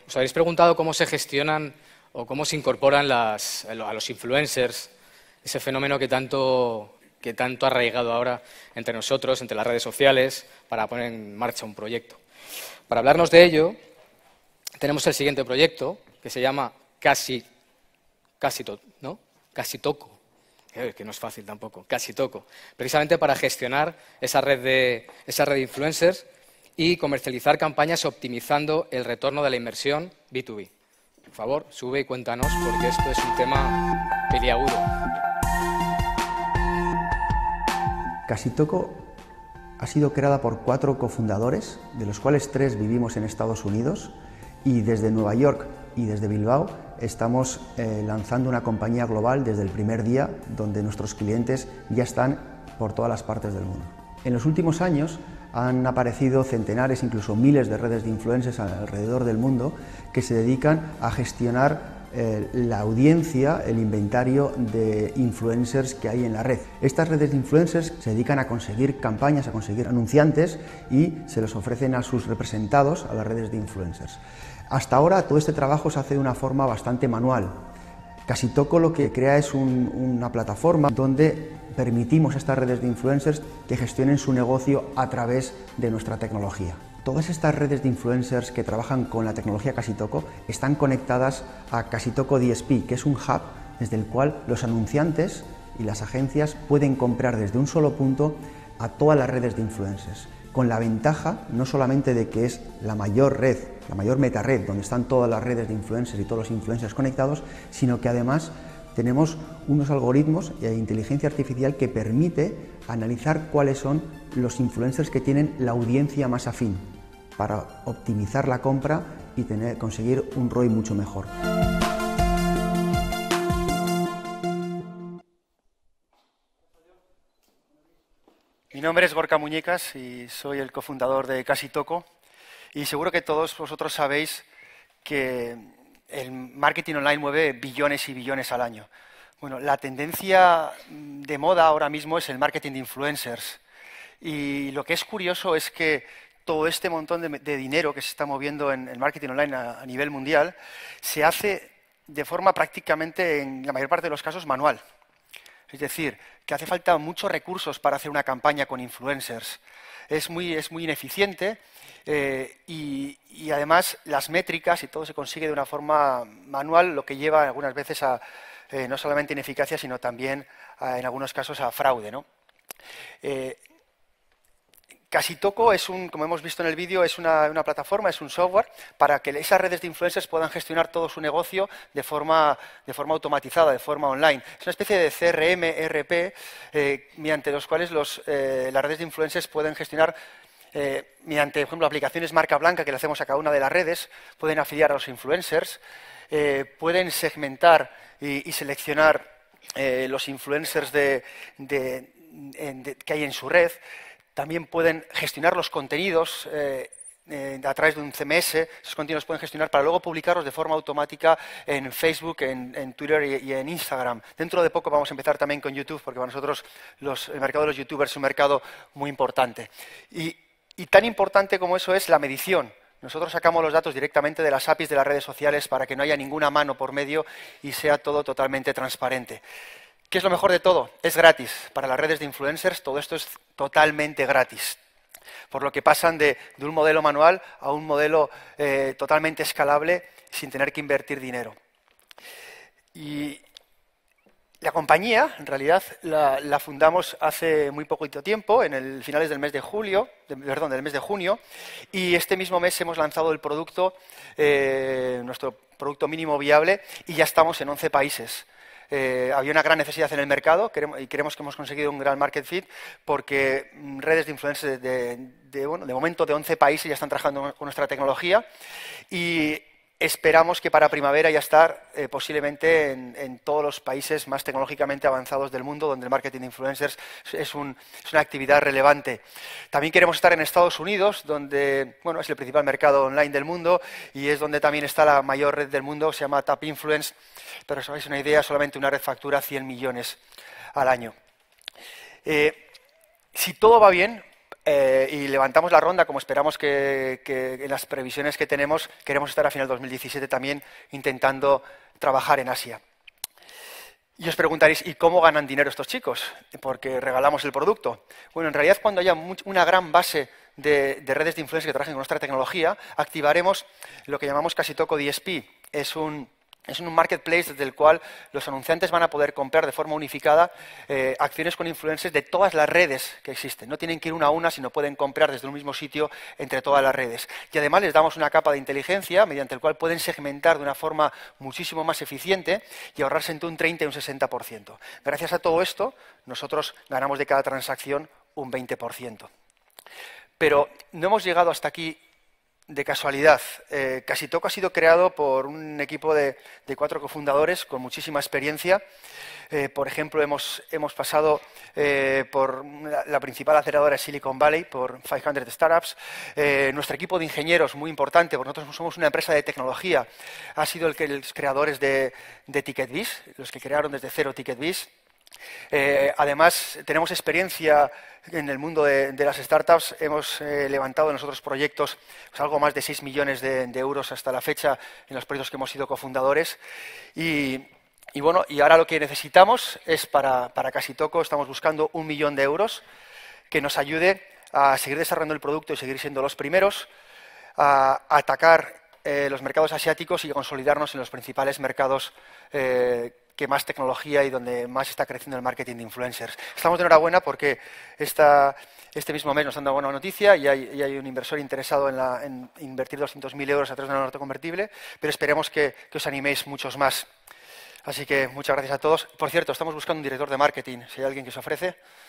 ¿Os habéis preguntado cómo se gestionan o cómo se incorporan a los influencers, ese fenómeno que tanto ha arraigado ahora entre nosotros, entre las redes sociales, para poner en marcha un proyecto? Para hablarnos de ello, tenemos el siguiente proyecto, que se llama Casi Toco, que no es fácil tampoco, Casi Toco, precisamente para gestionar esa red de influencers y comercializar campañas optimizando el retorno de la inversión B2B. Por favor, sube y cuéntanos, porque esto es un tema peliagudo. Casi Toco ha sido creada por 4 cofundadores, de los cuales 3 vivimos en Estados Unidos, y desde Nueva York y desde Bilbao estamos lanzando una compañía global desde el primer día, donde nuestros clientes ya están por todas las partes del mundo. En los últimos años han aparecido centenares, incluso miles de redes de influencers alrededor del mundo que se dedican a gestionar la audiencia, el inventario de influencers que hay en la red. Estas redes de influencers se dedican a conseguir campañas, a conseguir anunciantes y se los ofrecen a sus representados, a las redes de influencers. Hasta ahora todo este trabajo se hace de una forma bastante manual. Casi Toco lo que crea es una plataforma donde permitimos a estas redes de influencers que gestionen su negocio a través de nuestra tecnología. Todas estas redes de influencers que trabajan con la tecnología Casi Toco están conectadas a Casi Toco DSP, que es un hub desde el cual los anunciantes y las agencias pueden comprar desde un solo punto a todas las redes de influencers, con la ventaja no solamente de que es la mayor red, la mayor metared, donde están todas las redes de influencers y todos los influencers conectados, sino que además tenemos unos algoritmos e inteligencia artificial que permite analizar cuáles son los influencers que tienen la audiencia más afín, para optimizar la compra y conseguir un ROI mucho mejor. Mi nombre es Gorka Muñecas y soy el cofundador de Casi Toco. Y seguro que todos vosotros sabéis que el marketing online mueve billones y billones al año. Bueno, la tendencia de moda ahora mismo es el marketing de influencers. Y lo que es curioso es que todo este montón de dinero que se está moviendo en el marketing online a nivel mundial se hace de forma prácticamente, en la mayor parte de los casos, manual. Es decir, que hace falta muchos recursos para hacer una campaña con influencers. Es muy ineficiente y además las métricas y todo se consigue de una forma manual, lo que lleva algunas veces a no solamente ineficacia, sino también en algunos casos a fraude, ¿no? Casi Toco es como hemos visto en el vídeo, es una plataforma, es un software para que esas redes de influencers puedan gestionar todo su negocio de forma automatizada, de forma online. Es una especie de CRM, ERP, mediante los cuales las redes de influencers pueden gestionar, mediante, por ejemplo, aplicaciones marca blanca que le hacemos a cada una de las redes, pueden afiliar a los influencers, pueden segmentar y seleccionar los influencers que hay en su red. También pueden gestionar los contenidos a través de un CMS. Esos contenidos pueden gestionar para luego publicarlos de forma automática en Facebook, en Twitter y en Instagram. Dentro de poco vamos a empezar también con YouTube, porque para nosotros el mercado de los youtubers es un mercado muy importante. Y tan importante como eso es la medición. Nosotros sacamos los datos directamente de las APIs de las redes sociales para que no haya ninguna mano por medio y sea todo totalmente transparente. ¿Qué es lo mejor de todo? Es gratis. Para las redes de influencers todo esto es totalmente gratis. Por lo que pasan de un modelo manual a un modelo totalmente escalable sin tener que invertir dinero. Y la compañía, en realidad, la fundamos hace muy poquito tiempo, finales del mes de del mes de junio, y este mismo mes hemos lanzado el producto, nuestro producto mínimo viable, y ya estamos en 11 países. Había una gran necesidad en el mercado y creemos que hemos conseguido un gran market fit porque redes de influencers de momento de 11 países ya están trabajando con nuestra tecnología y esperamos que para primavera ya estar posiblemente en todos los países más tecnológicamente avanzados del mundo donde el marketing de influencers es una actividad relevante. También queremos estar en Estados Unidos, donde es el principal mercado online del mundo y es donde también está la mayor red del mundo, se llama Tap Influence, pero os hagáis una idea, solamente una red factura 100 millones al año. Si todo va bien, y levantamos la ronda, como esperamos que en las previsiones que tenemos, queremos estar a final de 2017 también intentando trabajar en Asia. Y os preguntaréis, ¿y cómo ganan dinero estos chicos? Porque regalamos el producto. Bueno, en realidad cuando haya una gran base de redes de influencers que trabajen con nuestra tecnología, activaremos lo que llamamos Casitoco DSP. Es un marketplace desde el cual los anunciantes van a poder comprar de forma unificada acciones con influencers de todas las redes que existen. No tienen que ir una a una, sino pueden comprar desde un mismo sitio entre todas las redes. Y además les damos una capa de inteligencia mediante el cual pueden segmentar de una forma muchísimo más eficiente y ahorrarse entre un 30 y un 60%. Gracias a todo esto, nosotros ganamos de cada transacción un 20%. Pero no hemos llegado hasta aquí de casualidad. Casitoco ha sido creado por un equipo de 4 cofundadores con muchísima experiencia. Por ejemplo, hemos pasado por la principal aceleradora de Silicon Valley, por 500 Startups. Nuestro equipo de ingenieros, muy importante, porque nosotros somos una empresa de tecnología, ha sido los creadores de TicketBiz, los que crearon desde cero TicketBiz. Además, tenemos experiencia en el mundo de las startups. Hemos levantado en nosotros proyectos pues, algo más de 6 millones de euros hasta la fecha en los proyectos que hemos sido cofundadores. Y bueno, y ahora lo que necesitamos es para Casitoco, estamos buscando 1 millón de euros que nos ayude a seguir desarrollando el producto y seguir siendo los primeros, a atacar los mercados asiáticos y a consolidarnos en los principales mercados que más tecnología y donde más está creciendo el marketing de influencers. Estamos de enhorabuena porque este mismo mes nos han dado buena noticia y hay un inversor interesado en invertir 200.000 euros a través de una nota convertible, pero esperemos que os animéis muchos más. Así que muchas gracias a todos. Por cierto, estamos buscando un director de marketing, si hay alguien que se ofrece.